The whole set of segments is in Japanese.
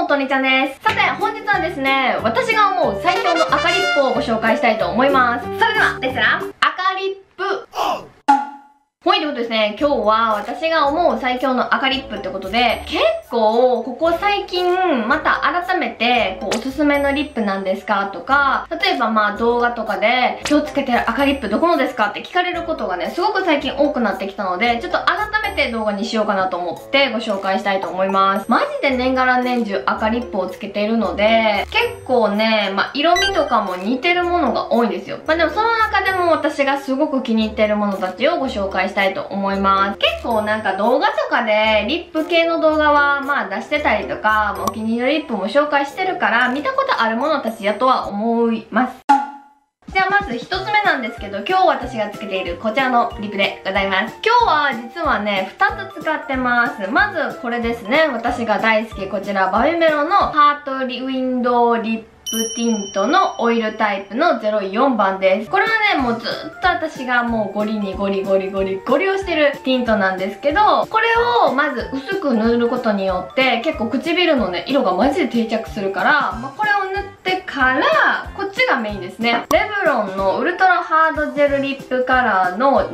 とにちゃんです。さて、本日はですね、私が思う最強の赤リップをご紹介したいと思います。それでは、レスラー、赤リップ。はい、ということですね、今日は私が思う最強の赤リップってことで、結構、ここ最近、また改めて、おすすめのリップなんですかとか、例えば動画とかで、今日つけてる赤リップどこのですかって聞かれることがね、すごく最近多くなってきたので、ちょっと改めて動画にしようかなと思ってご紹介したいと思います。マジで年がら年中赤リップをつけているので、結構ね、色味とかも似てるものが多いんですよ。でもその中でも私がすごく気に入っているものたちをご紹介したいと思います。結構なんか動画とかでリップ系の動画は出してたりとか、お気に入りのリップも紹介してるから見たことあるものたちやとは思います。じゃあまず1つ目なんですけど、今日私がつけているこちらのリップでございます。今日は実はね、2つ使ってます。まずこれですね。私が大好き、こちらバビメロのハートウィンドウリップティントのオイルタイプの04番です。これはね、もうずっと私がもうゴリをしてるティントなんですけど、これをまず薄く塗ることによって結構唇のね、色がマジで定着するから、これを塗ってからこっちがメインですね。レブロンのウルトラハードジェルリップカラーの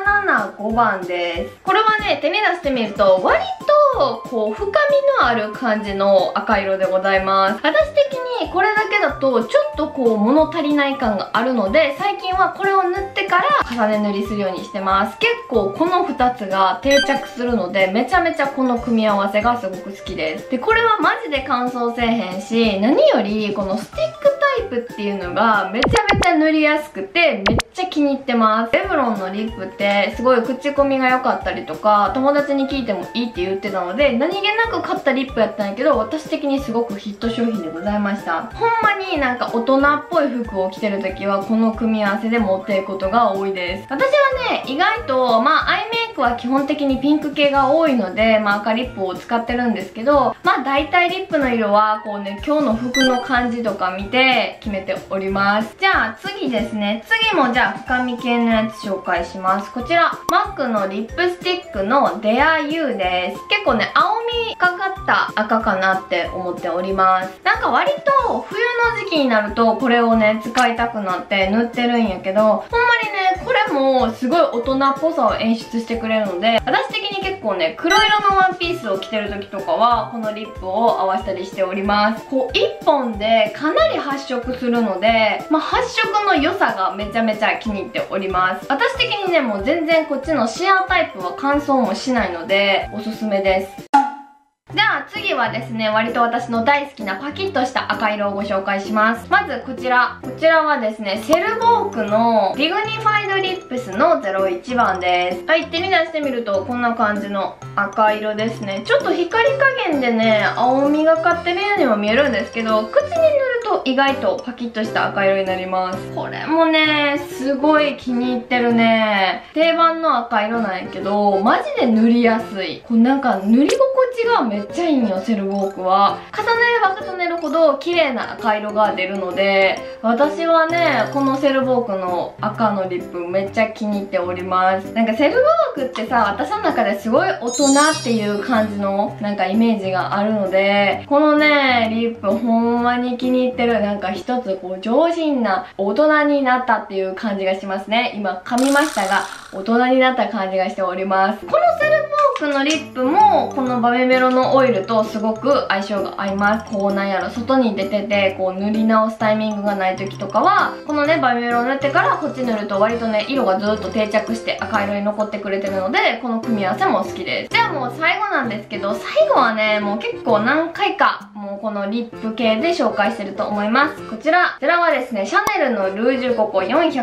775番です。これはね、手に出してみると割と深みのある感じの赤色でございます。私的にこれだけだとちょっと物足りない感があるので、最近はこれを塗ってから重ね塗りするようにしてます。結構この2つが定着するので、めちゃめちゃこの組み合わせがすごく好きです。で、これはマジで乾燥せえへんし、何よりこのスティックタイプっていうのがめちゃめちゃ塗りやすくてめっちゃ気に入ってます。レブロンのリップってすごい口コミが良かったりとか、友達に聞いてもいいって言ってたので、何気なく買ったリップやったんやけど、私的にすごくヒット商品でございました。ほんまになんか大人っぽい服を着てる時はこの組み合わせで持っていくことが多いです。私はね、意外とアイメイクは基本的にピンク系が多いので、赤リップを使ってるんですけど、大体リップの色は今日の服の感じとか見て決めております。じゃあ次ですね、次もじゃあ深み系のやつ紹介します。こちら MAC のリップスティックの Dare You です。結構ね、青みがかった赤かなって思っております。なんか割と冬の時期になるとこれをね、使いたくなって塗ってるんやけど、ほんまにね、これもすごい大人っぽさを演出してくれるので、私的に結構ね、黒色のワンピースを着てる時とかはこのリップを合わせたりしております。1本でかなり発色するので、発色の良さがめちゃめちゃ気に入っております。私的にね、もう全然こっちのシアータイプは乾燥もしないのでおすすめです。じゃあ次はですね、割と私の大好きなパキッとした赤色をご紹介します。まずこちらはですね、セルボークのディグニファイドリップスの01番です。はい、手に出してみるとこんな感じの赤色ですね。ちょっと光加減でね、青みがかってるようにも見えるんですけど、口に塗ると意外とパキッとした赤色になります。これもね、すごい気に入ってるね。定番の赤色なんやけど、マジで塗りやすい。なんか塗り心地がめっちゃいいんよ、セルボークは。重ねれば重ねるほど綺麗な赤色が出るので、私はね、このセルボークの赤のリップめっちゃ気に入っております。なんかセルボークってさ、私の中ですごい大人っていう感じのなんかイメージがあるので、このね、リップほんまに気に入ってる。なんか一つ上品な大人になったっていう感じがしますね。今噛みましたが、大人になった感じがしております。このセルボークのリップもこのバビメロのオイルとすごく相性が合います。なんやろ、外に出てて塗り直すタイミングがない時とかはこのね、バビメロを塗ってからこっち塗ると割とね、色がずっと定着して赤色に残ってくれてるので、この組み合わせも好きです。じゃあもう最後なんですけど、最後はね、もう結構何回かもうこのリップ系で紹介してると思います。こちらはですね、シャネルのルージュココ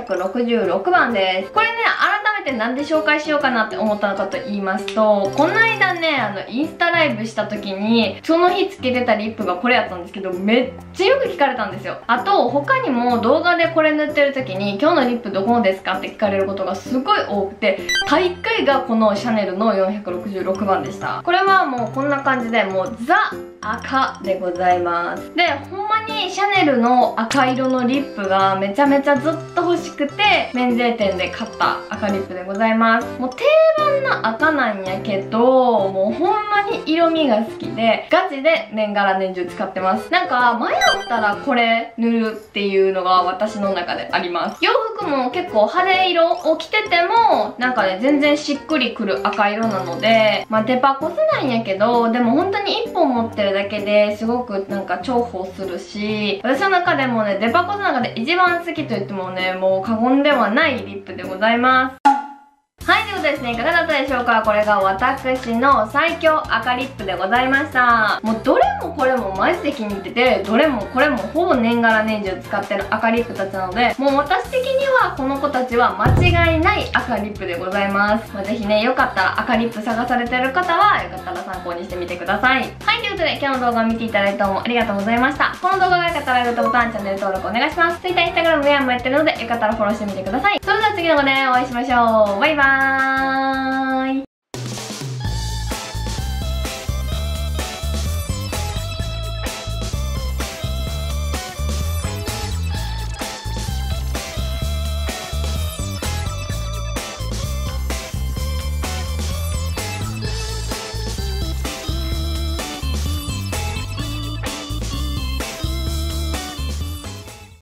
466番です。これね、改めてなんで紹介しようかなって思ったのかと言いますと、この間ね、インスタライブした時にその日つけてたリップがこれやったんですけど、めっちゃよく聞かれたんですよ。あと他にも動画でこれ塗ってる時に今日のリップどこのですかって聞かれることがすごい多くて、第1回がこのシャネルの466番でした。これはもうこんな感じで、もうザ赤でございます。で、ほんまにシャネルの赤色のリップがめちゃめちゃずっと欲しくて、免税店で買った赤リップでございます。もう定番な赤なんやけど、もうほんまに色味が好きで、ガチで年がら年中使ってます。なんか迷ったらこれ塗るっていうのが私の中であります。洋服も結構派手色を着てても、なんかね、全然しっくりくる赤色なので、まあデパコスなんやけど、でも本当に1本持ってるだけですごくなんか重宝するし、私の中でもね、デパコスの中で一番好きと言ってもね、もう過言ではないリップでございます。はい、ということでですね、いかがだったでしょうか。これが私の最強赤リップでございました。もうどれもこれもマジで気に入ってて、どれもこれもほぼ年がら年中使ってる赤リップたちなので、もう私的にはこの子たちは間違いない赤リップでございます。ぜひね、よかったら赤リップ探されてる方は、よかったら参考にしてみてください。はい、ということで今日の動画を見ていただいてどうもありがとうございました。この動画が良かったらグッドボタン、チャンネル登録お願いします。Twitter、Instagram、ウェアもやってるので、よかったらフォローしてみてください。それでは次の動画でお会いしましょう。バイバーイ。